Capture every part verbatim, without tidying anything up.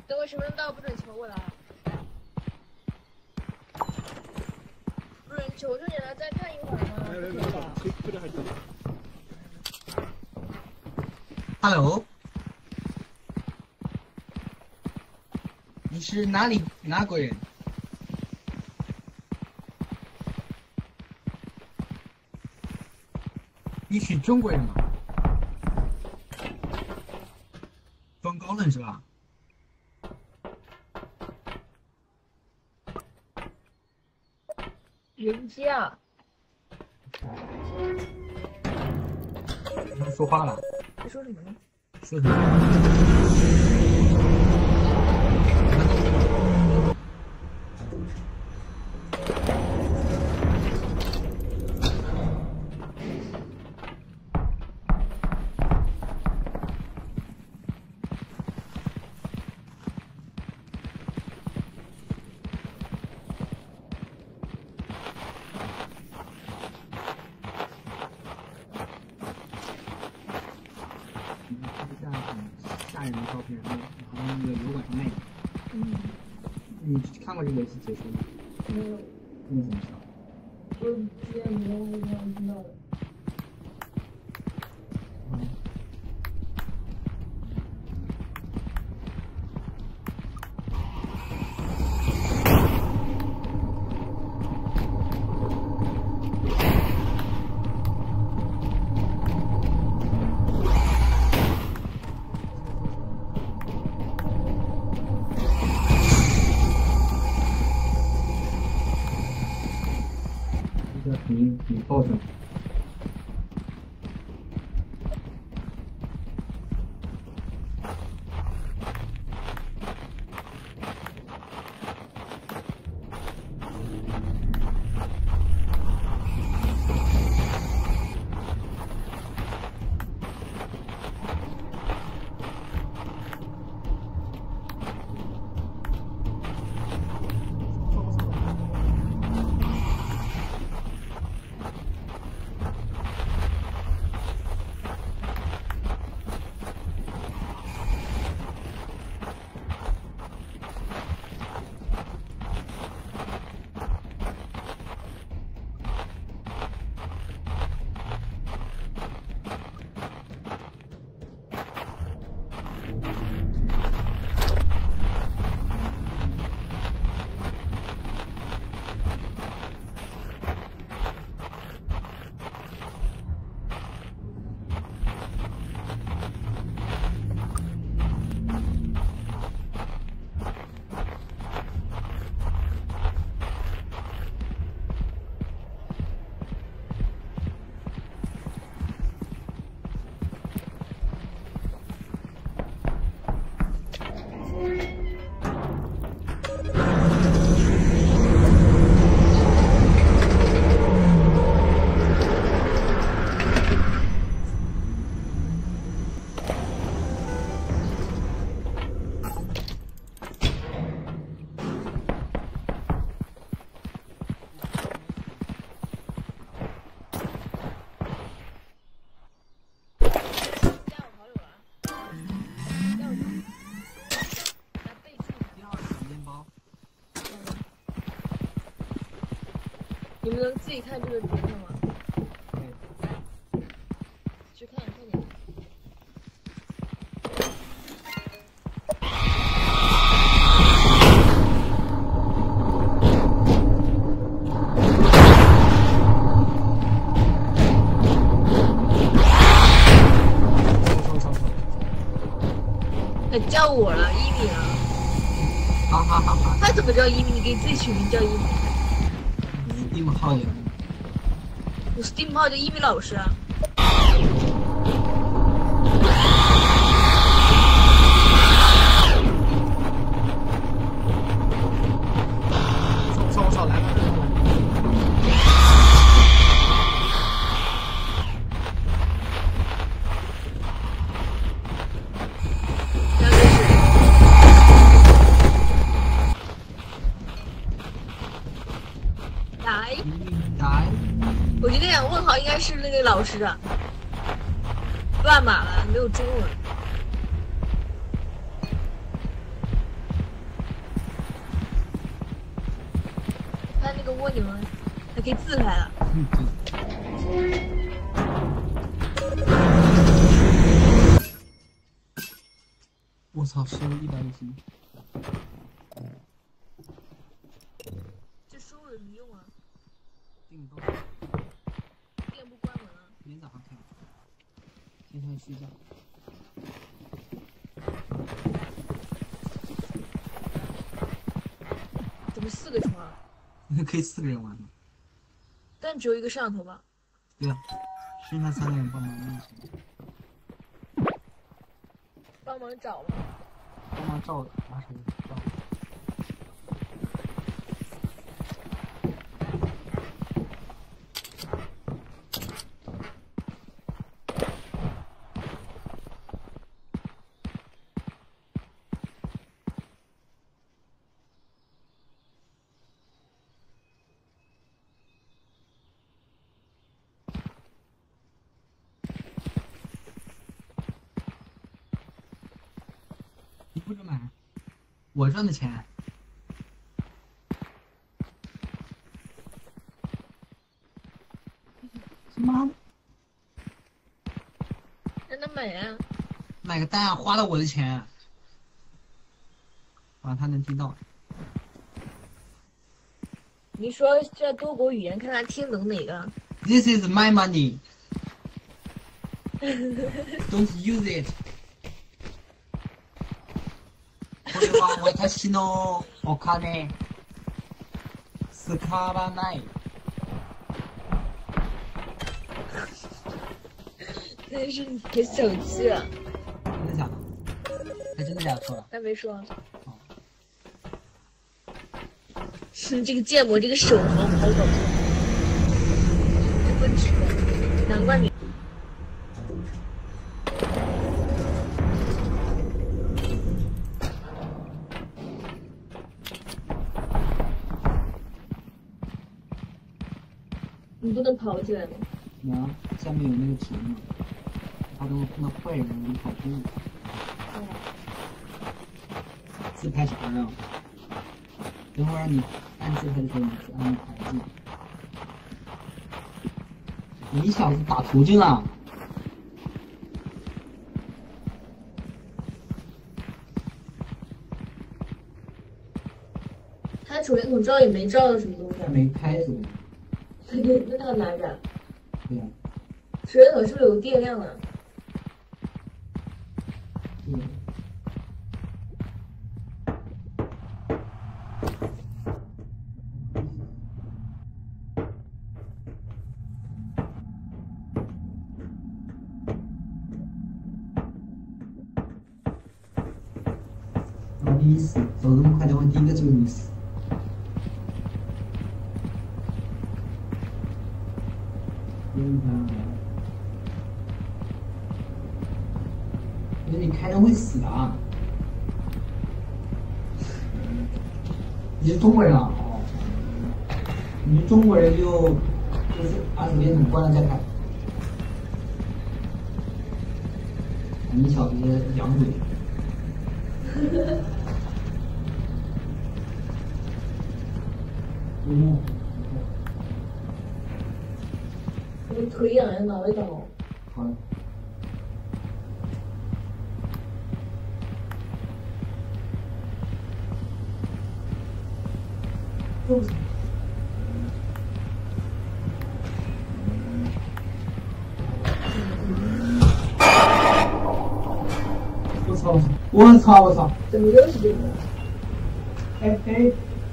等我十分钟到不准求我了。不准求求你了，再看一会儿吗？ 没有没有没有，推推着还等。 Hello， 你是哪里哪国人？你是中国人吗？中高冷是吧？ 人家。 你说话了？ 你说什么呢？ 说什么？吓人的照片，然后那个油管上卖的。 嗯。 你看过这个游戏解说吗？ 没有。 你怎么知道？ 我之前没用过，听到的。 嗯。你你抱着。 你们能自己看这个碟片吗？去看，快点。他叫我了，一米了。 好好好好。 他怎么叫一米？你给自己取名叫一米。 Steam 号有。 我 Steam 号叫一米老师啊。 我操我操，来了！ 来， 来， 我觉得两个问号应该是那个老师的，乱码了，没有中文。 播你们，还可以自拍了。 嗯，我操，收一百五十一。 这收了有什么用啊？ 订购。 店铺关门了。 明天早上开。今天睡觉。 怎么四个床？ 可以四个人玩吗？ 但只有一个摄像头吧？ 对啊，剩下三个人帮忙弄钱。 帮忙找吗？ 帮忙照拿手照。你不准买，我赚的钱。什么？ 让他买呀、啊！ 买个蛋啊，花了我的钱。啊，他能听到。 你说这多国语言，看他听懂哪个。 This is my money. Don't use it. これは私のお金。使わない。 那是你的手机了。 真的假的？他真的假的说了？ 他没说。 哦。 是这个建模，这个手好好搞笑。不值，难怪你。你不能跑起来吗？ 能，下面有那个屏幕，他都碰到坏人你跑步。 哦。 自拍啥呀？等会儿你按自拍的时候，你去按牌子。你小子打途径了！ 他手电筒照也没照到什么东西啊。 没开是吧？ 那他拿着。 对呀、啊。 手电筒是不是有电量啊？ 对。老弟，你死，走这么快的话，第一个就是你死。嗯啊。我觉得你开灯会死的啊！你是中国人啊？哦。你是中国人就就是把手电筒关了再开。你小子洋鬼。嗯。 我腿痒呀，脑袋疼。 好的。我操！我操！我操！ 怎么又是这个？ 哎哎！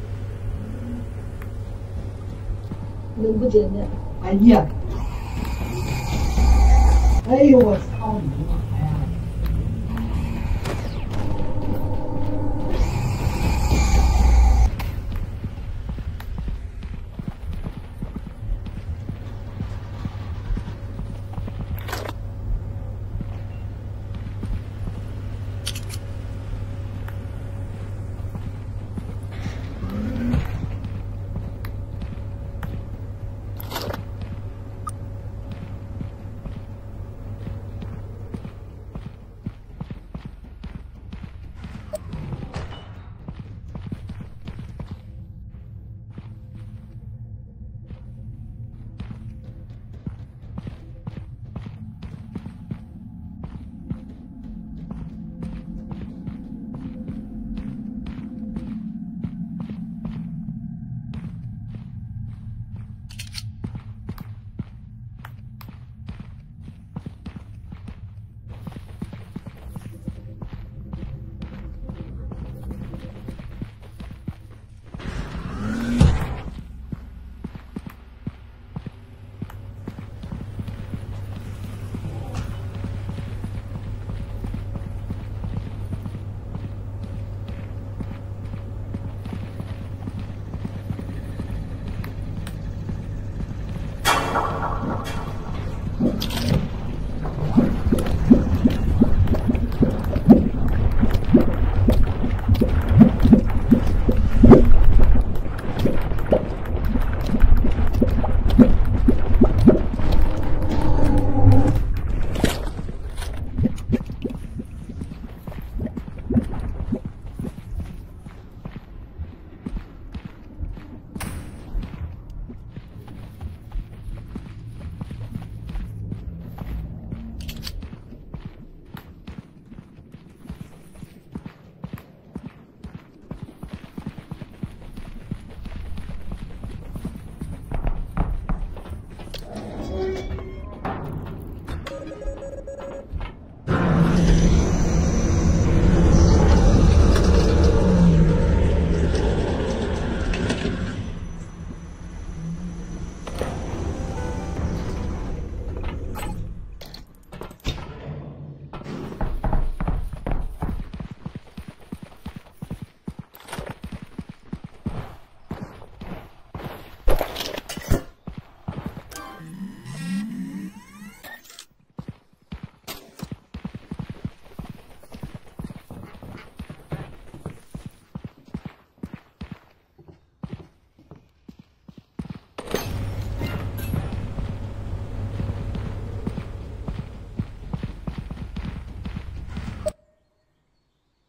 能不剪掉？ 哎呀！哎呦我操你妈呀！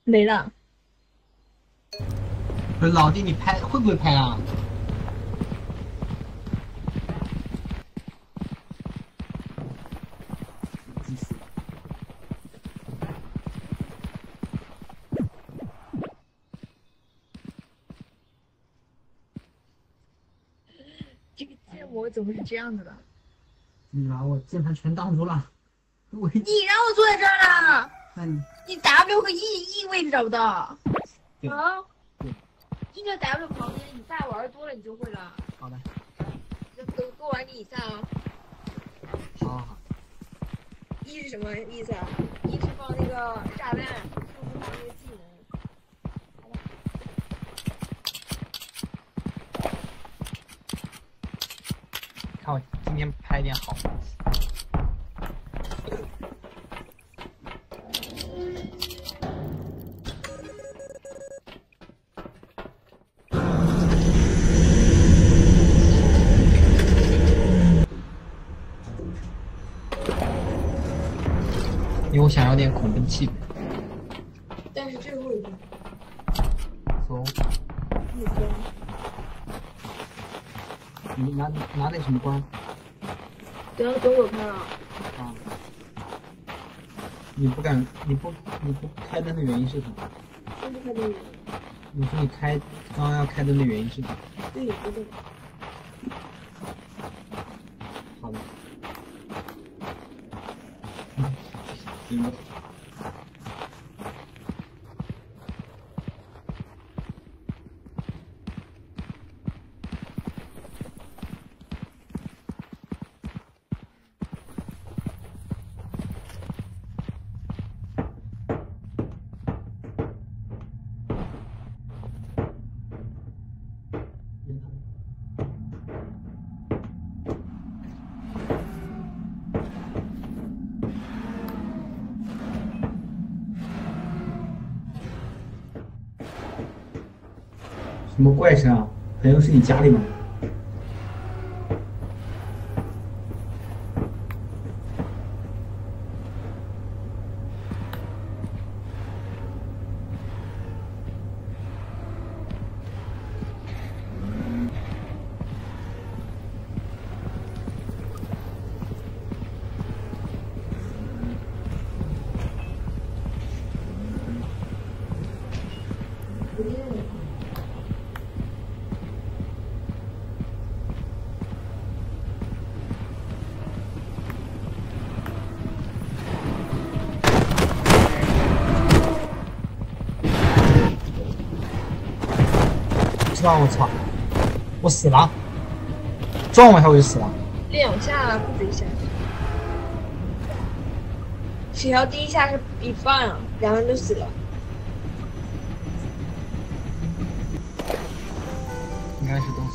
没了。 不是老弟，你拍会不会拍啊？ 这个建模怎么是这样子的？ 你把我键盘全挡住了，我你让我坐在这儿了， 那你你 W 和 E E 位置找不到。 对啊？ 对， 就在 W 旁边，以下玩多了你就会了。 好的， 就给给我玩个以下啊。 好好好。 E 是什么意思啊 ？E 是放那个炸弹，是放那个技能。好吧。 看我今天拍点好的。因为我想要点恐怖气氛。 但是最后一个。 走。 目光。 你拿拿点什么光？ 等等我看啊。 啊。你不敢，你不你不开灯的原因是什么？ 不开灯。 你说你开刚刚要开灯的原因是什么？ 对，不对。 好的。嗯，行吧。什么怪声啊？朋友是你家里吗？知道我操，我死了，撞我一下我就死了。 两下不止一下。只要第一下是一半啊，两个人都死了。 应该是都。